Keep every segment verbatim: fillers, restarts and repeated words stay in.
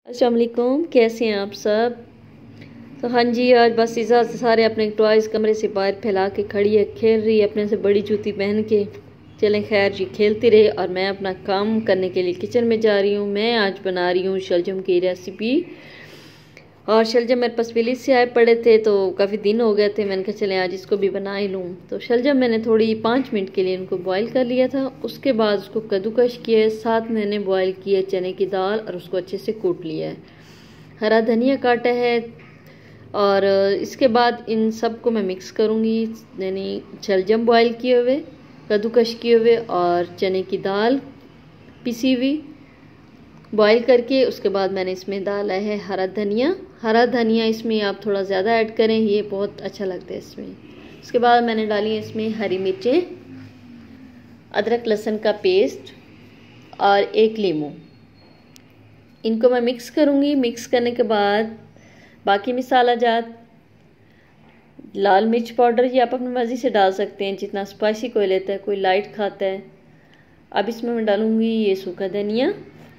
अस्सलाम वालेकुम, कैसे हैं आप सब। तो हाँ जी, आज बस इज़ा सारे अपने टॉयज़ कमरे से बाहर फैला के खड़ी है, खेल रही है अपने से बड़ी जूती पहन के। चलें खैर जी, खेलती रहे और मैं अपना काम करने के लिए किचन में जा रही हूँ। मैं आज बना रही हूँ शलजम की रेसिपी। और शलजम मेरे पास विलेज से आए पड़े थे तो काफ़ी दिन हो गए थे, मैंने कहा चलें आज इसको भी बना ही लूँ। तो शलजम मैंने थोड़ी पाँच मिनट के लिए उनको बॉईल कर लिया था। उसके बाद उसको कद्दूकश किया, साथ मैंने बॉईल किया चने की दाल और उसको अच्छे से कूट लिया है। हरा धनिया काटा है और इसके बाद इन सब को मैं मिक्स करूँगी। यानी शलजम बॉईल किए हुए, कद्दूकश किए हुए और चने की दाल पिसी हुई बॉईल करके, उसके बाद मैंने इसमें डाला है हरा धनिया। हरा धनिया इसमें आप थोड़ा ज़्यादा ऐड करें, ये बहुत अच्छा लगता है इसमें। उसके बाद मैंने डाली है इसमें हरी मिर्चें, अदरक लहसुन का पेस्ट और एक लीमू। इनको मैं मिक्स करूँगी। मिक्स करने के बाद बाकी मसाला जात, लाल मिर्च पाउडर ये आप अपनी मर्ज़ी से डाल सकते हैं, जितना स्पाइसी कोई लेता है, कोई लाइट खाता है। अब इसमें मैं डालूँगी ये सूखा धनिया।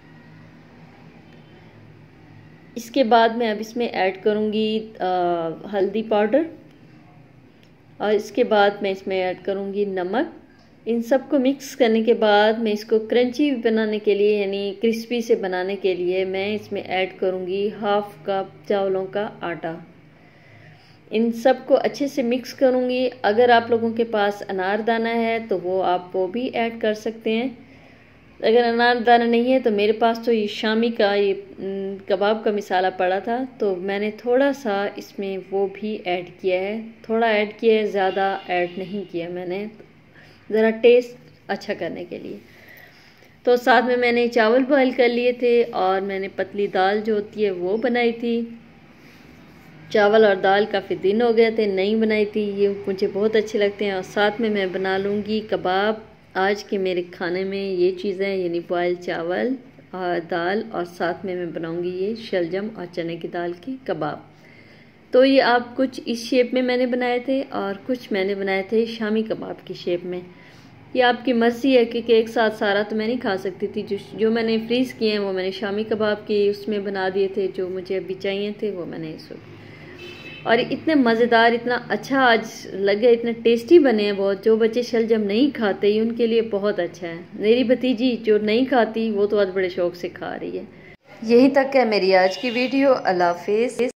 इसके बाद मैं अब इसमें ऐड करूँगी हल्दी पाउडर और इसके बाद मैं इसमें ऐड करूँगी नमक। इन सब को मिक्स करने के बाद मैं इसको क्रंची बनाने के लिए यानी क्रिस्पी से बनाने के लिए मैं इसमें ऐड करूँगी हाफ कप चावलों का आटा। इन सब को अच्छे से मिक्स करूँगी। अगर आप लोगों के पास अनारदाना है तो वो आप वो भी ऐड कर सकते हैं। अगर अनारदाना नहीं है तो मेरे पास तो ये शामी का ये कबाब का मसाला पड़ा था तो मैंने थोड़ा सा इसमें वो भी ऐड किया है। थोड़ा ऐड किया है, ज़्यादा ऐड नहीं किया मैंने, ज़रा टेस्ट अच्छा करने के लिए। तो साथ में मैंने चावल बॉईल कर लिए थे और मैंने पतली दाल जो होती है वो बनाई थी। चावल और दाल काफ़ी दिन हो गए थे नहीं बनाई थी, ये मुझे बहुत अच्छे लगते हैं। और साथ में मैं बना लूँगी कबाब। आज के मेरे खाने में ये चीज़ें यानी बॉयल चावल और दाल और साथ में मैं बनाऊँगी ये शलजम और चने की दाल के कबाब। तो ये आप कुछ इस शेप में मैंने बनाए थे और कुछ मैंने बनाए थे शामी कबाब की शेप में। ये आपकी मर्ज़ी है क्योंकि एक साथ सारा तो मैं नहीं खा सकती थी। जो जो मैंने फ्रीज़ किए हैं वो मैंने शामी कबाब के उसमें बना दिए थे, जो मुझे अभी चाहिए थे वो मैंने इस। और इतने मज़ेदार, इतना अच्छा आज लगे, इतने टेस्टी बने हैं बहुत। जो बच्चे शलजम नहीं खाते उनके लिए बहुत अच्छा है। मेरी भतीजी जो नहीं खाती वो तो आज बड़े शौक से खा रही है। यहीं तक है मेरी आज की वीडियो। अल्लाह हाफिज़।